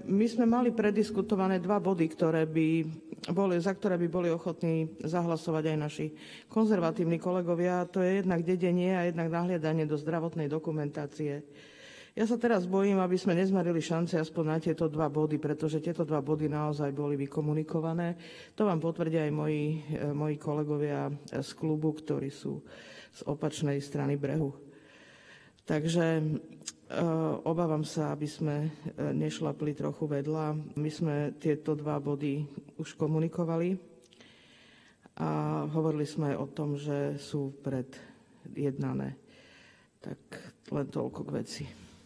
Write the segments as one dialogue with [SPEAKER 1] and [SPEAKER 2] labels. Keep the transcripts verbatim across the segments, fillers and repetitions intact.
[SPEAKER 1] my sme mali prediskutované dva body, ktoré by boli, za ktoré by boli ochotní zahlasovať aj naši konzervatívni kolegovia. To je jednak dedenie a jednak nahliadanie do zdravotnej dokumentácie. Ja sa teraz bojím, aby sme nezmarili šance aspoň na tieto dva body, pretože tieto dva body naozaj boli vykomunikované. To vám potvrdia aj moji, moji kolegovia z klubu, ktorí sú z opačnej strany brehu. Takže obávam sa, aby sme nešlapli trochu vedľa. My sme tieto dva body už komunikovali a hovorili sme aj o tom, že sú predjednané. Tak len toľko k veci.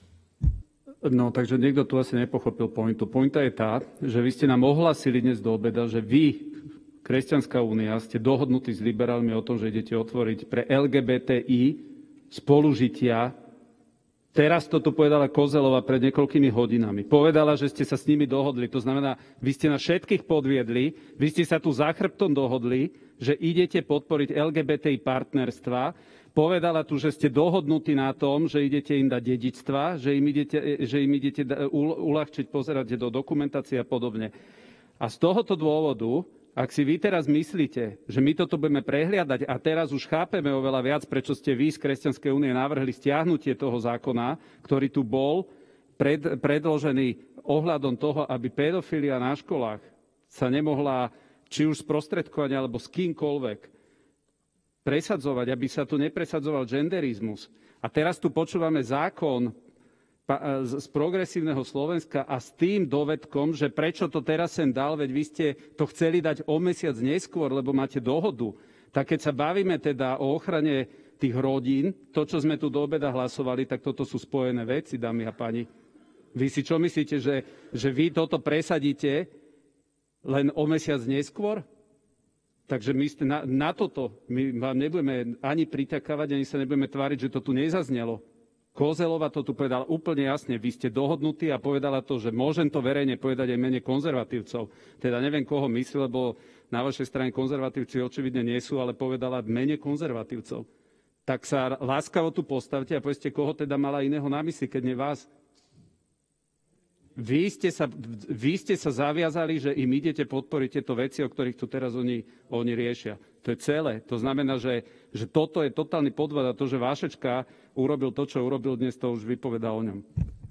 [SPEAKER 2] No, takže niekto tu asi nepochopil pointu. Pointa je tá, že vy ste nám ohlasili dnes do obeda, že vy, Kresťanská únia, ste dohodnutí s liberálmi o tom, že idete otvoriť pre el gé bé té í spolužitia. Teraz toto povedala Kozelová pred niekoľkými hodinami. Povedala, že ste sa s nimi dohodli. To znamená, vy ste na všetkých podviedli, vy ste sa tu za chrbtom dohodli, že idete podporiť el gé bé té í partnerstva. Povedala tu, že ste dohodnutí na tom, že idete im dať dedičstva, že im idete, že im idete uľahčiť, pozerať do dokumentácie a podobne. A z tohoto dôvodu, ak si vy teraz myslíte, že my toto budeme prehliadať a teraz už chápeme oveľa viac, prečo ste vy z Kresťanskej únie navrhli stiahnutie toho zákona, ktorý tu bol pred, predložený ohľadom toho, aby pedofilia na školách sa nemohla či už sprostredkovať alebo s kýmkoľvek presadzovať, aby sa tu nepresadzoval genderizmus. A teraz tu počúvame zákon z progresívneho Slovenska a s tým dovedkom, že prečo to teraz sem dal, veď vy ste to chceli dať o mesiac neskôr, lebo máte dohodu. Tak keď sa bavíme teda o ochrane tých rodín, to, čo sme tu do obeda hlasovali, tak toto sú spojené veci, dámy a páni. Vy si čo myslíte, že, že vy toto presadíte len o mesiac neskôr? Takže my ste na, na toto my vám nebudeme ani pritakávať, ani sa nebudeme tváriť, že to tu nezaznelo. Kozelová to tu povedala úplne jasne. Vy ste dohodnutí a povedala to, že môžem to verejne povedať aj mene konzervatívcov. Teda neviem, koho myslí, lebo na vašej strane konzervatívci očividne nie sú, ale povedala mene konzervatívcov. Tak sa láskavo tu postavte a povedzte, koho teda mala iného na mysli, keď nie vás. Vy ste, sa, vy ste sa zaviazali, že im idete podporiť tieto veci, o ktorých tu teraz oni, oni riešia. To je celé. To znamená, že, že toto je totálny podvod a to, že Vášečka urobil to, čo urobil dnes, to už vypovedá o ňom.